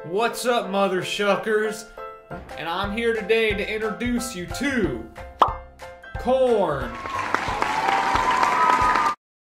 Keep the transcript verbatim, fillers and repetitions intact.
What's up, mother shuckers? And I'm here today to introduce you to corn.